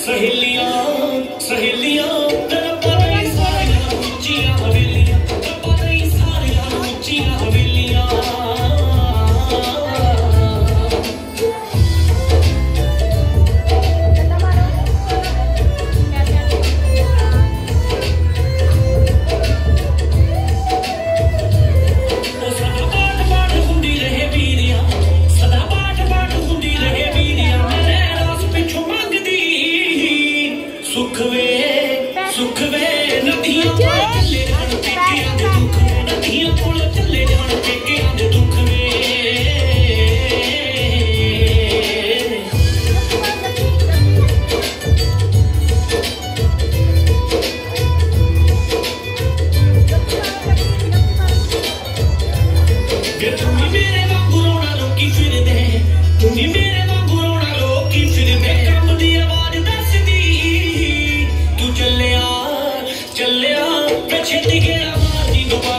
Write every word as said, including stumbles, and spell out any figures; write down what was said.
सहेलियां सहेलियां तेरा पता ही सारियां ऊंचियां हवेलियां तेरा पता ही सारियां ऊंचियां हवेलियां सुख वे सुख वे नदियां चले जान पेकियां दे दुख वे नदियां कोल चले जान पेकियां दे दुख वे वे तुमी मेरे वांगू रोना लोकी फिरदे तुमी मेरे वांगू रोना लोकी फिरदे कम दी आवाज दसदी चलिया चलिया छेती गेड़ा मार दी